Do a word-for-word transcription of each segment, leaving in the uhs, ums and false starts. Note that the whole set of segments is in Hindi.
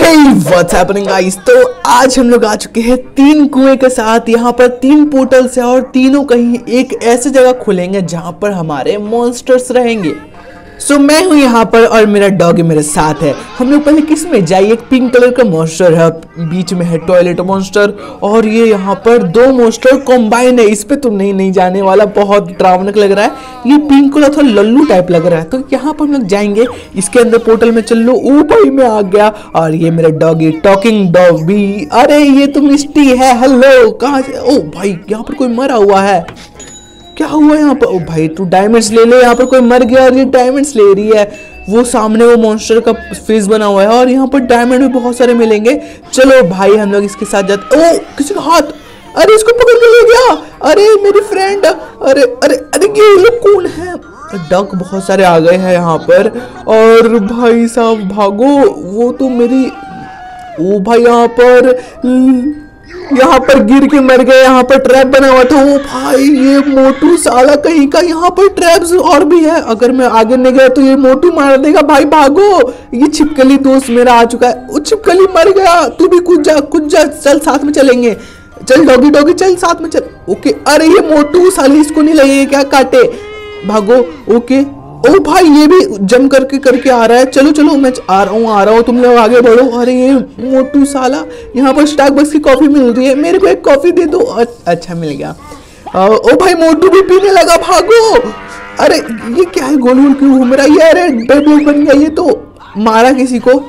Hey what's happening guys. तो आज हम लोग आ चुके हैं तीन कुएं के साथ। यहाँ पर तीन पोर्टल्स हैं और तीनों कहीं एक ऐसी जगह खुलेंगे जहाँ पर हमारे मॉन्स्टर्स रहेंगे। सो so, मैं हूँ यहाँ पर और मेरा डॉग मेरे साथ है। हम लोग पहले किस में जाइए, एक पिंक कलर का मॉन्स्टर है, बीच में है टॉयलेट मॉन्स्टर और ये यहाँ पर दो मॉन्स्टर कॉम्बाइन है। इस पे तो नहीं नहीं जाने वाला, बहुत डरावना लग रहा है। ये पिंक कलर थोड़ा लल्लू टाइप लग रहा है, तो यहाँ पर हम लोग जाएंगे। इसके अंदर पोर्टल में चल लो। ओ भाई मैं आ गया और ये मेरा डॉगी टॉकिंग डॉग भी। अरे ये तो मिस्टी है, हेलो कहाँ से? ओ भाई यहाँ पर कोई मरा हुआ है, क्या हुआ यहाँ पर? ओ भाई तू डायमंड्स ले ले, यहाँ पर कोई मर गया और ये डायमंड्स ले रही है। वो सामने वो मॉन्स्टर का फेस बना हुआ है और यहाँ पर डायमंड भी बहुत सारे मिलेंगे। चलो भाई हम लोग इसके साथ जाते। ओ किसी का हाथ, अरे इसको पकड़ के ले गया। अरे मेरी फ्रेंड, अरे अरे अरे ये लोग कौन है? डक बहुत सारे आ गए हैं यहाँ पर और भाई साहब भागो, वो तो मेरी। ओ भाई यहाँ पर यहाँ पर गिर के मर गए। यहाँ पर ट्रैप बना हुआ था। ओ भाई ये मोटू साला कहीं का, यहाँ पर ट्रैप्स और भी है। अगर मैं आगे नहीं गया तो ये मोटू मार देगा। भाई भागो, ये छिपकली दोस्त मेरा आ चुका है। वो छिपकली मर गया, तू भी कूद जा कूद जा, चल साथ में चलेंगे। चल डॉगी डॉगी चल साथ में चल। ओके, अरे ये मोटू साली, इसको नहीं लगेगा क्या काटे, भागो। ओके ओ भाई ये भी जम करके करके आ रहा है। चलो चलो मैं आ रहा हूँ आ रहा हूँ तुम लोग आगे बढ़ो। अरे ये मोटू साला, यहाँ पर स्टारबक्स की कॉफी मिल रही है, मेरे को एक कॉफी दे दो। अच्छा मिल गया। ओ भाई मोटू भी पीने लगा, भागो। अरे ये क्या है, गोल गोल क्यों घूम रहा है ये? अरे बेबी बन गया ये, तो मारा किसी को।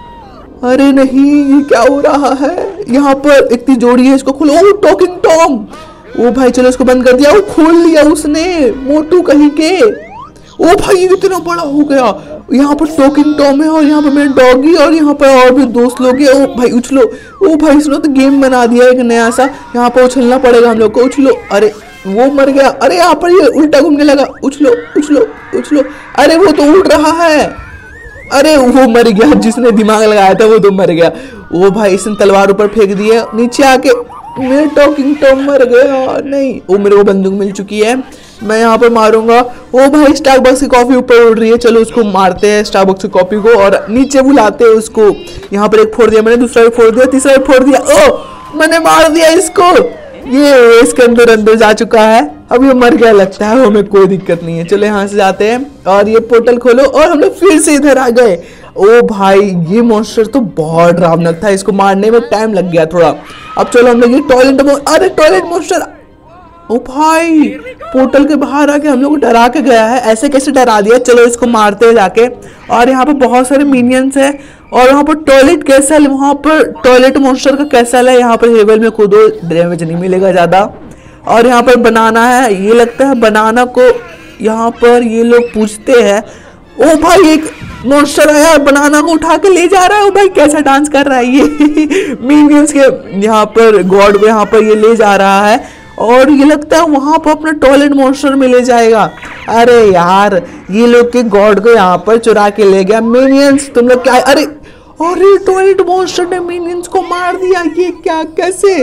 अरे नहीं ये क्या हो रहा है? यहाँ पर इतनी जोड़ी है, इसको खोलो। ओ टॉकिंग टॉम, ओ भाई चलो इसको बंद कर दिया। वो खोल लिया उसने, मोटू कहीं के। ओ भाई ये इतना बड़ा हो गया। यहाँ पर टॉकिंग टॉम है और यहाँ पर मेरा डॉगी और यहाँ पर और भी दोस्त लोग हैं। ओ भाई उछलो। ओ भाई इसने तो गेम बना दिया एक नया सा, यहाँ पर उछलना पड़ेगा हम लोग को। उछलो। अरे वो मर गया। अरे यहाँ पर ये उल्टा घूमने लगा। उछलो उछलो उछलो। अरे वो तो उड़ रहा है। अरे वो मर गया, जिसने दिमाग लगाया था वो तो मर गया। ओ भाई इसने तलवार ऊपर फेंक दी है, नीचे आके मेरा टॉकिंग टॉम मर गया। नहीं, वो मेरे को बंदूक मिल चुकी है, मैं यहाँ पर मारूंगा। ओ भाई स्टारबक्स की कॉफी ऊपर उड़ रही है, चलो उसको मारते हैं स्टारबक्स की कॉफी को और नीचे बुलाते हैं उसको। यहाँ पर एक फोड़ दिया मैंने, दूसरा भी फोड़ दिया, तीसरा भी फोड़ दिया। ओ मैंने मार दिया इसको, ये इसके अंदर अंदर जा चुका है। अब ये मर गया लगता है, हमें कोई दिक्कत नहीं है। चलो यहाँ से जाते हैं और ये पोर्टल खोलो और हम लोग फिर से इधर आ गए। ओ भाई ये मॉन्स्टर तो बहुत डरावना था, इसको मारने में टाइम लग गया थोड़ा। अब चलो हम लोग ये टॉयलेट, अरे टॉयलेट मॉन्स्टर, ओ भाई पोर्टल के बाहर आके हम लोग को डरा के गया है। ऐसे कैसे डरा दिया? चलो इसको मारते हैं जाके। और यहाँ पर बहुत सारे मिनियंस हैं और यहाँ पर टॉयलेट कैसल, वहाँ पर टॉयलेट मॉन्स्टर का कैसल है। यहाँ पर हेवल में कूदो, डैमेज नहीं मिलेगा ज़्यादा। और यहाँ पर बनाना है, ये लगता है बनाना को यहाँ पर ये लोग पूछते हैं। ओ भाई एक मॉन्स्टर आया, बनाना को उठा के ले जा रहा है। ओ भाई कैसा डांस कर रहा है ये मिनियंस के यहाँ पर गॉड को यहाँ पर ये ले जा रहा है और ये लगता है वहां पर अपना टॉयलेट मॉन्स्टर में ले जाएगा। अरे यार ये लोग के गॉड को यहाँ पर चुरा के ले गया। मिनियंस तुम लोग क्या? अरे अरे टॉयलेट मॉन्स्टर ने मिनियंस को मार दिया, ये क्या कैसे?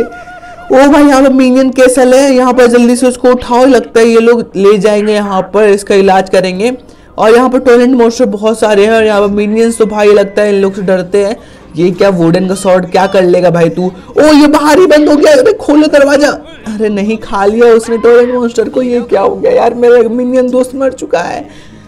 ओ भाई यहाँ पर मिनियन कैसल है, यहाँ पर जल्दी से उसको उठाओ, लगता है ये लोग ले जाएंगे यहाँ पर, इसका इलाज करेंगे। और यहाँ पर टॉयलेट मॉन्स्टर बहुत सारे हैं और यहाँ पर मिनियंस तो भाई लगता है इन लोग से डरते हैं। ये क्या वुडन का शॉर्ट क्या कर लेगा भाई तू? ओ ये बाहर ही बंद हो गया, अरे खोलो दरवाजा। अरे नहीं, खा लिया उसने टॉयलेट मॉन्स्टर को। ये क्या हो गया यार, मेरा मिनियन दोस्त मर चुका है।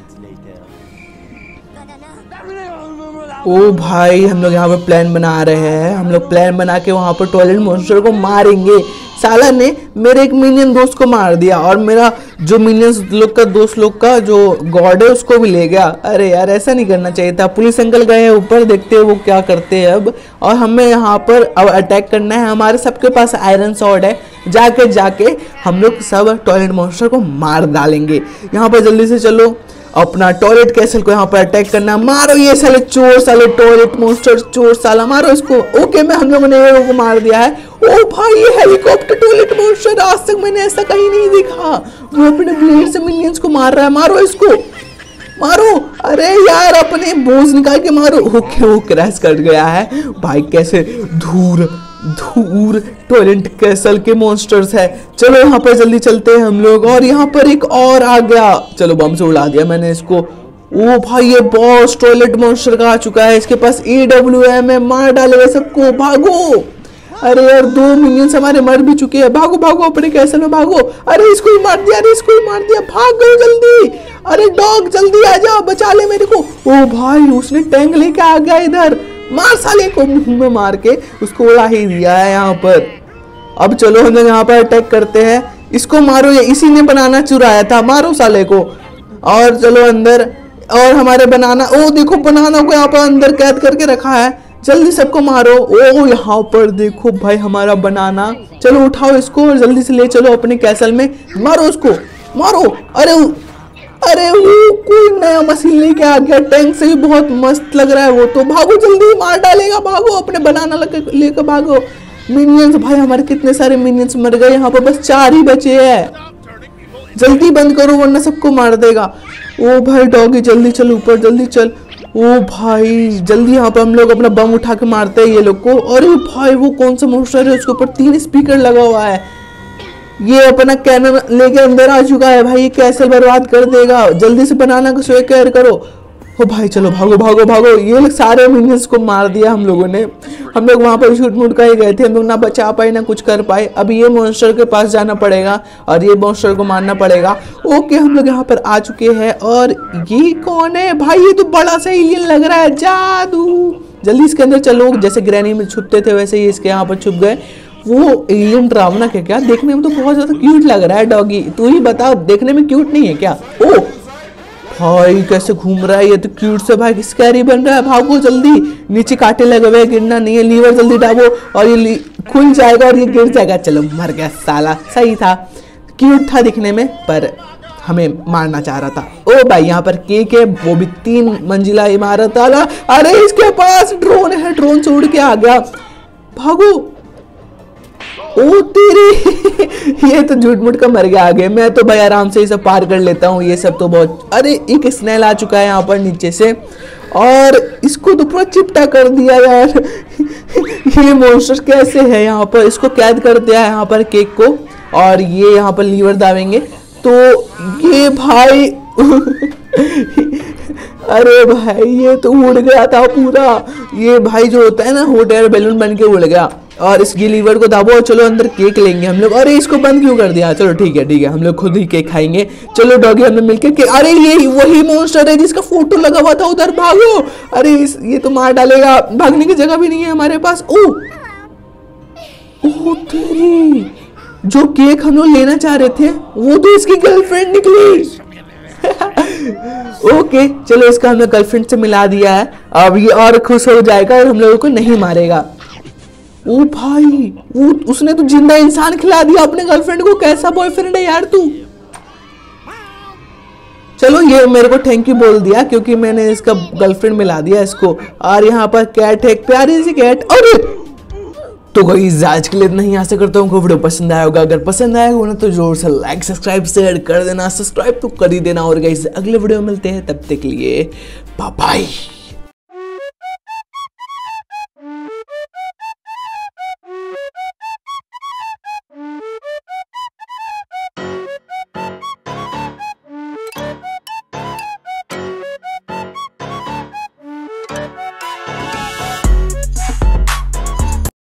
ओ भाई हम लोग यहाँ पर प्लान बना रहे हैं, हम लोग प्लान बना के वहाँ पर टॉयलेट मॉन्स्टर को मारेंगे। साला ने मेरे एक मिनियन दोस्त को मार दिया और मेरा जो मिनियंस लोग का दोस्त लोग का जो गॉड है उसको भी ले गया। अरे यार ऐसा नहीं करना चाहिए था। पुलिस अंकल गए हैं ऊपर, देखते हैं वो क्या करते हैं अब। और हमें यहाँ पर अब अटैक करना है, हमारे सबके पास आयरन स्वॉर्ड है, जाके जाके हम लोग सब टॉयलेट मॉन्स्टर को मार डालेंगे। यहाँ पर जल्दी से चलो, अपना टॉयलेट कैसल को यहाँ पर अटैक करना। मारो ये साले चोर, साले टॉयलेट मॉन्स्टर चोर साला, मारो इसको। ओके मैं हम लोगों ने को मार दिया है। ओ भाई ये हेलीकॉप्टर टॉयलेट मॉन्स्टर, आज तक मैंने ऐसा कहीं नहीं देखा। वो अपने ब्लेड से मिनियंस को मार रहा है, मारो इसको मारो। अरे यार अपने बोझ निकाल के मारो। ओके वो क्रैश कर गया है भाई, कैसे धूर धूर टॉयलेट कैसल के मॉन्स्टर्स है। चलो यहाँ पर जल्दी चलते हैं हम लोग। और यहाँ पर एक और आ गया, चलो बम से उड़ा दिया मैंने इसको। ओ भाई ये बॉस टॉयलेट मॉन्स्टर का आ चुका है, इसके पास ए डब्ल्यू एम है, मार डालेगा सबको, भागो। अरे यार दो मिलियंस हमारे मर भी चुके हैं, भागो भागो अपने कैसल में भागो। अरे इसको ही मार दिया, अरे इसको ही मार दिया, भाग गए जल्दी। अरे डॉग जल्दी आ जा, बचा ले मेरे को। ओ भाई उसने टैंक लेके आ गया इधर, मार साले को, मुंह में मार के उसको उड़ा ही दिया है यहाँ पर। अब चलो हम लोग यहाँ पर अटैक करते हैं, इसको मारो, ये इसी ने बनाना चुराया था, मारो साले को। और चलो अंदर, और हमारे बनाना, ओ देखो बनाना को यहाँ पर अंदर कैद करके रखा है, जल्दी सबको मारो। ओ यहाँ पर देखो भाई हमारा बनाना, चलो उठाओ इसको और जल्दी से ले चलो अपने कैसल में, मारो उसको, मारो। अरे अरे वो कोई नया मशीन लेके आ गया, टैंक से भी बहुत मस्त लग रहा है वो तो, भागो जल्दी, मार डालेगा, भागो अपने बनाना लेकर भागो। मिनियंस भाई हमारे कितने सारे मिनियंस मर गए, यहाँ पर बस चार ही बचे हैं, जल्दी बंद करो वरना सबको मार देगा। ओ भाई डॉगी जल्दी चल ऊपर, जल्दी चल। ओ भाई जल्दी यहाँ पर हम लोग अपना बम उठा के मारते हैं ये लोग को। अरे भाई वो कौन सा मॉन्स्टर है, उसके ऊपर तीन स्पीकर लगा हुआ है, ये अपना कैनन लेके अंदर आ चुका है भाई, कैसे बर्बाद कर देगा, जल्दी से बनाना को स्वे केयर करो। ओ भाई चलो भागो भागो भागो, ये लोग सारे मिनियंस को मार दिया हम लोगों ने। हम लोग वहां पर शूट मूट कर गए थे, हम लोग ना बचा पाए ना कुछ कर पाए। अब ये मॉन्स्टर के पास जाना पड़ेगा और ये मॉन्स्टर को मारना पड़ेगा। ओके हम लोग यहाँ पर आ चुके हैं, और ये कौन है भाई, ये तो बड़ा सा एलियन लग रहा है, जादू। जल्दी इसके अंदर चलो, जैसे ग्रैनी में छुपते थे वैसे ही इसके यहाँ पर छुप गए। वो एलियन ड्रावना क्या क्या, देखने में तो बहुत ज्यादा क्यूट लग रहा है डॉगी, तू ही बता देखने में क्यूट नहीं है क्या? ओ भाई कैसे घूम रहा है ये तो क्यूट से भाई, स्कैरी बन रहा है, भागो जल्दी, नीचे कांटे लगे हुए, गिरना नहीं है, लीवर जल्दी दाबो और ये खुल जाएगा और ये गिर जाएगा। चलो मर गया साला, सही था, क्यूट था दिखने में पर हमें मारना चाह रहा था। ओ भाई यहाँ पर केक है, वो भी तीन मंजिला इमारत वाला। अरे इसके पास ड्रोन है, ड्रोन से उड़ के आ गया, भागो। ओ तेरी ये तो झूठ मूठ का मर गया आगे, मैं तो भाई आराम से ये सब पार कर लेता हूँ, ये सब तो बहुत। अरे एक स्नेल आ चुका है यहाँ पर नीचे से, और इसको तो पूरा चिपटा कर दिया यार। ये मॉन्स्टर कैसे है यहाँ पर, इसको कैद कर दिया है यहाँ पर केक को, और ये यहाँ पर लीवर दावेंगे तो ये भाई अरे भाई ये तो उड़ गया था पूरा, ये भाई जो होता है ना हॉट एयर बैलून बन के उड़ गया। और इस लीवर को दाबो, चलो अंदर केक लेंगे हम लोग। अरे इसको बंद क्यों कर दिया, चलो ठीक है ठीक है हम लोग खुद ही केक खाएंगे। चलो डॉगी हम लोग मिलकर के, अरे ये वही मॉन्स्टर है जिसका फोटो लगा हुआ था उधर, भागो। अरे इस ये तो मार डालेगा, भागने की जगह भी नहीं है हमारे पास। ओ ओ तेरी, जो केक हम लोग लेना चाह रहे थे वो तो इसकी गर्लफ्रेंड निकली। ओके चलो इसका हमने गर्लफ्रेंड से मिला दिया है, अब ये और खुश हो जाएगा और हम लोगों को नहीं मारेगा। ओ भाई वो उसने तो जिंदा इंसान खिला दिया अपने गर्लफ्रेंड को, कैसा बॉयफ्रेंड है यार तू। चलो ये मेरे को थैंक यू बोल दिया क्योंकि मैंने इसका गर्लफ्रेंड मिला दिया इसको। और यहाँ पर कैट है, एक प्यारी सी कैट। अरे तो गाइस आज के लिए इतना ही, आशा करता हूँ वीडियो पसंद आया होगा। अगर पसंद आया होगा ना तो जोर से लाइक सब्सक्राइब शेयर कर देना, सब्सक्राइब तो कर ही देना। और गाइस अगले वीडियो में मिलते हैं, तब तक के लिए बाय बाय।